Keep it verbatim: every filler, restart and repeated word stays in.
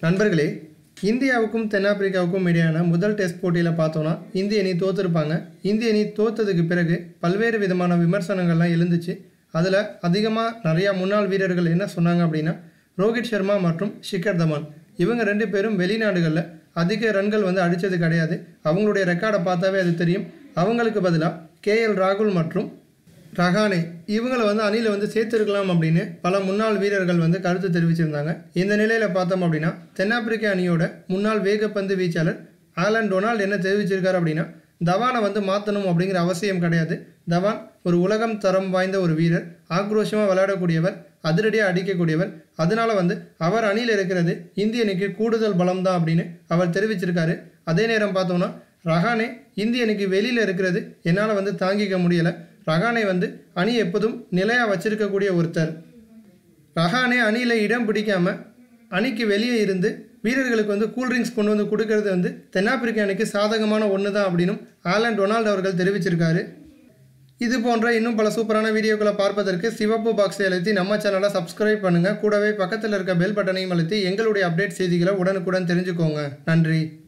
நண்பர்களே, இந்தியாவுக்கும் தென்னாப்பிரிக்காவுக்கும் இடையான முதல் டெஸ்ட் போட்டியில் பார்த்தோன்னா இந்திய அணி தோற்றுருப்பாங்க. இந்திய அணி தோற்றதுக்கு பிறகு பல்வேறு விதமான விமர்சனங்கள்லாம் எழுந்துச்சு. அதில் அதிகமாக நிறையா முன்னாள் வீரர்கள் என்ன சொன்னாங்க அப்படின்னா, ரோஹித் சர்மா மற்றும் ஷிகர் தவான் இவங்க ரெண்டு பேரும் வெளிநாடுகளில் அதிக ரன்கள் வந்து அடித்தது கிடையாது. அவங்களுடைய ரெக்கார்டை பார்த்தாவே அது தெரியும். அவங்களுக்கு பதிலாக கே எல் ராகுல் மற்றும் ரஹானே இவங்களை வந்து அணியில் வந்து சேர்த்துருக்கலாம் அப்படின்னு பல முன்னாள் வீரர்கள் வந்து கருத்து தெரிவிச்சிருந்தாங்க. இந்த நிலையில் பார்த்தோம் அப்படின்னா, தென்னாப்பிரிக்க அணியோட முன்னாள் வேகப்பந்து வீச்சாளர் ஆலன் டொனால்ட் என்ன தெரிவிச்சிருக்காரு அப்படின்னா, தவானை வந்து மாற்றணும் அப்படிங்கிற அவசியம் கிடையாது. தவான் ஒரு உலகம் தரம் வாய்ந்த ஒரு வீரர், ஆக்ரோஷமாக விளையாடக்கூடியவர், அதிரடியாக அடிக்கக்கூடியவர். அதனால வந்து அவர் அணியில் இருக்கிறது இந்திய அணிக்கு கூடுதல் பலம் தான் அப்படின்னு அவர் தெரிவிச்சிருக்காரு. அதே நேரம் பார்த்தோம்னா, ரஹானே இந்திய அணிக்கு வெளியில் இருக்கிறது என்னால் வந்து தாங்கிக்க முடியலை. ரஹானே வந்து அணி எப்போதும் நிலையாக வச்சிருக்கக்கூடிய ஒருத்தர். ரஹானே அணியில் இடம் பிடிக்காமல் அணிக்கு வெளியே இருந்து வீரர்களுக்கு வந்து கூல்ட்ரிங்க்ஸ் கொண்டு வந்து கொடுக்கறது வந்து தென்னாப்பிரிக்க அணிக்கு சாதகமான ஒன்று தான் அப்படின்னும் ஆலன் டொனால்ட் அவர்கள் தெரிவிச்சிருக்காரு. இது போன்ற இன்னும் பல சூப்பரான வீடியோக்களை பார்ப்பதற்கு சிவப்பு பாக்ஸை அழுத்தி நம்ம சேனலை சப்ஸ்கிரைப் பண்ணுங்கள். கூடவே பக்கத்தில் இருக்க பெல் பட்டனையும் அழுத்தி எங்களுடைய அப்டேட் செய்திகளை உடனுக்குடன் தெரிஞ்சுக்கோங்க. நன்றி.